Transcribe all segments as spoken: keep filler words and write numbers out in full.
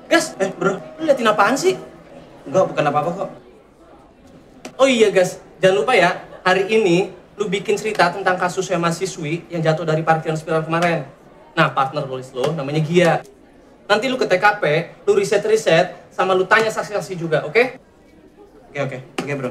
Gas, eh bro, lu liatin apaan sih? Enggak, bukan apa-apa kok. Oh iya Gas, jangan lupa ya, hari ini lu bikin cerita tentang kasusnya mahasiswi yang jatuh dari parkiran spiral kemarin. Nah, partner tulis lo namanya Gia. Nanti lu ke T K P, lu riset-riset, sama lu tanya saksi-saksi juga, oke? Okay? Oke, oke. Oke, bro.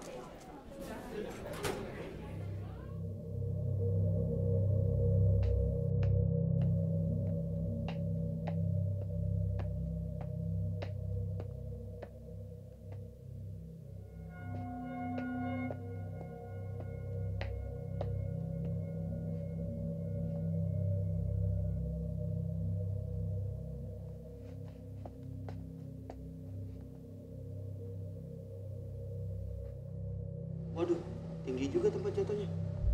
Waduh, tinggi juga tempat jatuhnya.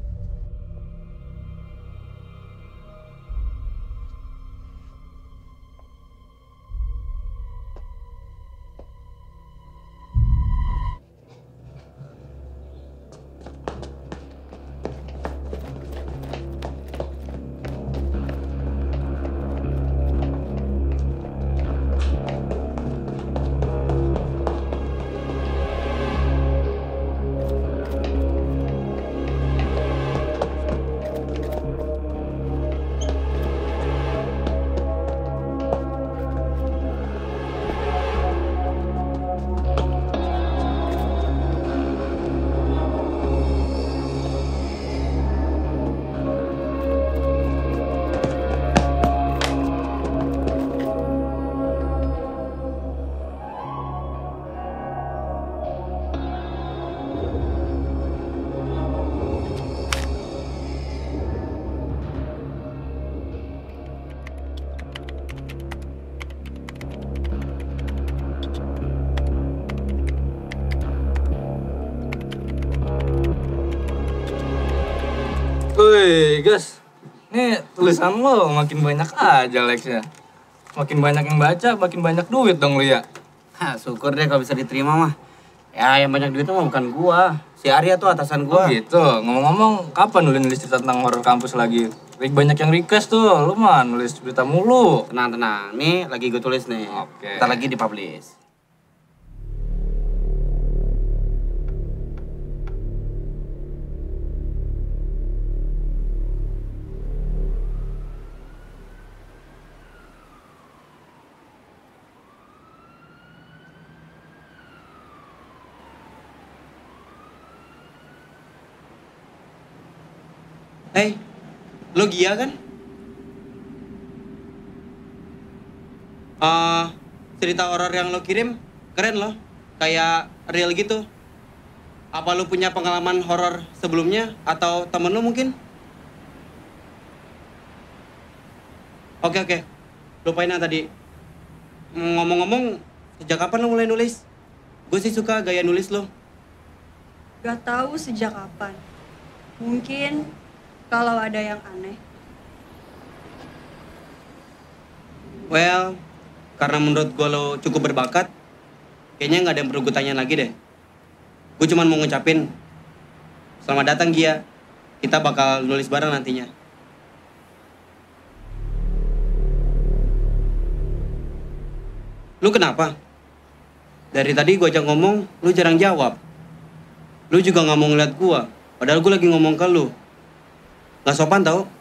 Wih, Gas. Nih tulisan lo makin banyak aja likes-nya. Makin banyak yang baca, makin banyak duit dong lu ya. Hah, syukur deh kalau bisa diterima mah. Ya, yang banyak duitnya mah bukan gua. Si Arya tuh atasan gua. Oh gitu. Ngomong-ngomong, kapan lu nulis cerita tentang horor kampus lagi? Lagi banyak yang request tuh. Lu mah nulis cerita mulu. Tenang, tenang. Nih lagi gue tulis nih. Oke. Ntar lagi dipublish. Hei, lo Gia kan? Uh, cerita horor yang lo kirim keren loh, kayak real gitu. Apa lo punya pengalaman horor sebelumnya atau temen lo mungkin? Oke oke, lupain yang tadi. Ngomong-ngomong, sejak kapan lo mulai nulis? Gue sih suka gaya nulis lo. Gak tahu sejak kapan. Mungkin kalau ada yang aneh. Well, karena menurut gue lo cukup berbakat, kayaknya nggak ada yang perlu gue tanya lagi deh. Gue cuma mau ngucapin, selamat datang Gia. Kita bakal nulis bareng nantinya. Lu kenapa? Dari tadi gue ajak ngomong, lu jarang jawab. Lu juga nggak mau ngeliat gue, padahal gue lagi ngomong ke lu. Gak sopan tau?